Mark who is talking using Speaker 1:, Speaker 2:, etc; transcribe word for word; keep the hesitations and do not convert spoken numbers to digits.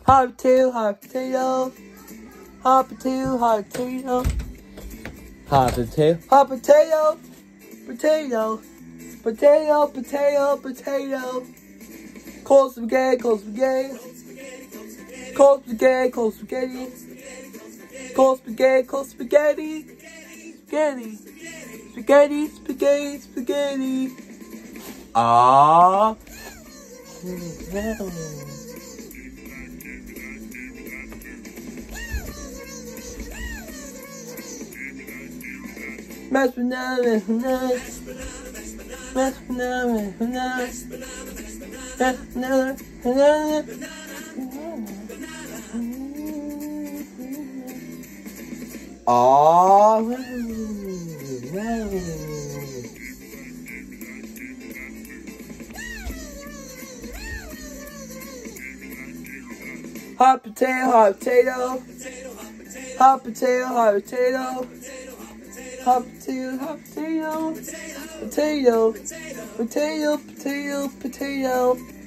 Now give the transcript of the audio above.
Speaker 1: Hot potato, hot potato. Hot potato, hot potato. Hot potato, hot potato. Potato. Potato, potato, potato. Cold spaghetti, cold spaghetti. Cold spaghetti, cold spaghetti. Cold spaghetti, cold spaghetti. Spaghetti. Spaghetti, spaghetti, spaghetti. Ah. Mashed banana, mashed banana. Mashed banana, mashed banana. Mashed banana, banana. Oh, wow, wow. Hot potato, hot potato. Hot potato, hot potato. Hot potato, hot potato. Potato, potato, potato, potato.